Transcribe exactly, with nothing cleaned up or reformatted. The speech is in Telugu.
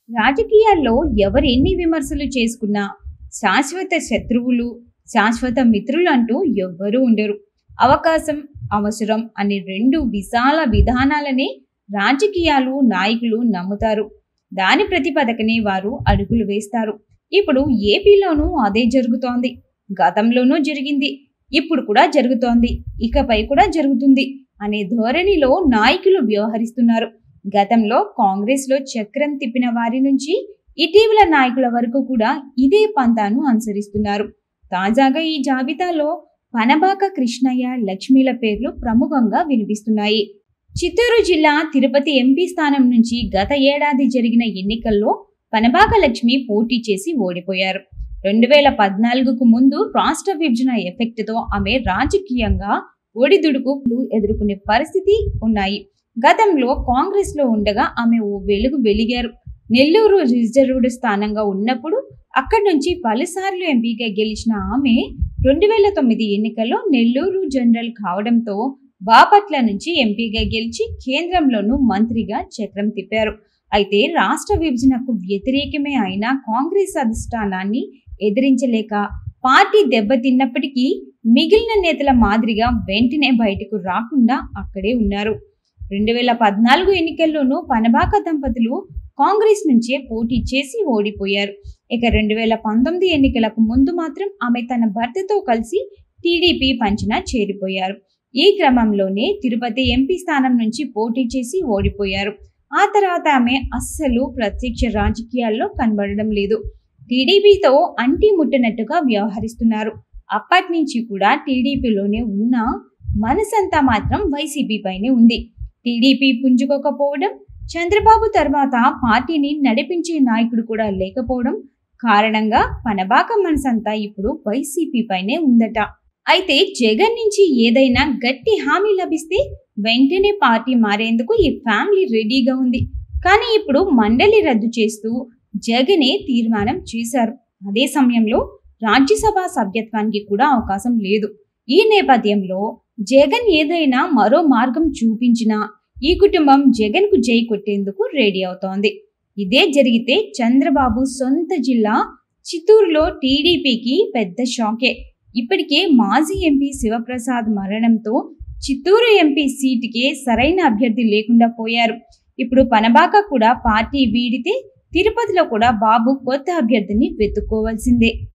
రాజకీయాల్లో ఎవరు ఎన్ని విమర్శలు చేసుకున్నా శాశ్వత శత్రువులు, శాశ్వత మిత్రులు అంటూ ఎవ్వరూ ఉండరు. అవకాశం, అవసరం అనే రెండు విశాల విధానాలనే రాజకీయాలు నాయకులు నమ్ముతారు. దాని ప్రతిపదకనే వారు అడుగులు వేస్తారు. ఇప్పుడు ఏపీలోనూ అదే జరుగుతోంది. గతంలోనూ జరిగింది, ఇప్పుడు కూడా జరుగుతోంది, ఇకపై కూడా జరుగుతుంది అనే ధోరణిలో నాయకులు వ్యవహరిస్తున్నారు. గతంలో కాంగ్రెస్ లో చక్రం తిప్పిన వారి నుంచి ఇటీవల నాయకుల వరకు కూడా ఇదే పంతాను అనుసరిస్తున్నారు. తాజాగా ఈ జాబితాలో పనబాక కృష్ణయ్య, లక్ష్మీల పేర్లు ప్రముఖంగా వినిపిస్తున్నాయి. చిత్తూరు జిల్లా తిరుపతి ఎంపీ స్థానం నుంచి గత ఏడాది జరిగిన ఎన్నికల్లో పనబాక లక్ష్మి పోటీ చేసి ఓడిపోయారు. రెండు వేల పద్నాలుగుకు ముందు రాష్ట్ర విభజన ఎఫెక్ట్ తో ఆమె రాజకీయంగా ఒడిదుడుకులు ఎదుర్కొనే పరిస్థితి ఉన్నాయి. గతంలో కాంగ్రెస్ లో ఉండగా ఆమె ఓ వెలుగు వెలిగారు. నెల్లూరు రిజర్వ్డ్ స్థానంగా ఉన్నప్పుడు అక్కడి నుంచి పలుసార్లు ఎంపీగా గెలిచిన ఆమె రెండు వేల తొమ్మిది ఎన్నికల్లో నెల్లూరు జనరల్ కావడంతో బాపట్ల నుంచి ఎంపీగా గెలిచి కేంద్రంలోనూ మంత్రిగా చక్రం తిప్పారు. అయితే రాష్ట్ర విభజనకు వ్యతిరేకమే అయిన కాంగ్రెస్ అధిష్టానాన్ని ఎదిరించలేక పార్టీ దెబ్బతిన్నప్పటికీ మిగిలిన నేతల మాదిరిగా వెంటనే బయటకు రాకుండా అక్కడే ఉన్నారు. రెండు వేల పద్నాలుగు ఎన్నికల్లోనూ పనబాక దంపతులు కాంగ్రెస్ నుంచే పోటీ చేసి ఓడిపోయారు. ఇక రెండు వేల పంతొమ్మిది ఎన్నికలకు ముందు మాత్రం ఆమె తన భర్తతో కలిసి టీడీపీ పంచన చేరిపోయారు. ఈ క్రమంలోనే తిరుపతి ఎంపీ స్థానం నుంచి పోటీ చేసి ఓడిపోయారు. ఆ తర్వాత ఆమె అస్సలు ప్రత్యక్ష రాజకీయాల్లో కనబడడం లేదు. టీడీపీతో అంటి ముట్టనట్టుగా వ్యవహరిస్తున్నారు. అప్పటి నుంచి కూడా టీడీపీలోనే ఉన్న మనసంతా మాత్రం వైసీపీ పైనే ఉంది. టీడీపీ పుంజుకోకపోవడం, చంద్రబాబు తర్వాత పార్టీని నడిపించే నాయకుడు కూడా లేకపోవడం కారణంగా పనబాక మనసంతా ఇప్పుడు వైసీపీ పైనే ఉందట. అయితే జగన్ నుంచి ఏదైనా గట్టి హామీ లభిస్తే వెంటనే పార్టీ మారేందుకు ఈ ఫ్యామిలీ రెడీగా ఉంది. కానీ ఇప్పుడు మండలి రద్దు చేస్తూ జగనే తీర్మానం చేశారు. అదే సమయంలో రాజ్యసభ సభ్యత్వానికి కూడా అవకాశం లేదు. ఈ నేపథ్యంలో జగన్ ఏదైనా మరో మార్గం చూపించినా ఈ కుటుంబం జగన్ కు జై కొట్టేందుకు రెడీ అవుతోంది. ఇదే జరిగితే చంద్రబాబు సొంత జిల్లా చిత్తూరులో టీడీపీకి పెద్ద షాకే. ఇప్పటికే మాజీ ఎంపీ శివప్రసాద్ మరణంతో చిత్తూరు ఎంపీ సీటుకే సరైన అభ్యర్థి లేకుండా పోయారు. ఇప్పుడు పనబాక కూడా పార్టీ వీడితే తిరుపతిలో కూడా బాబు కొత్త అభ్యర్థిని వెతుక్కోవాల్సిందే.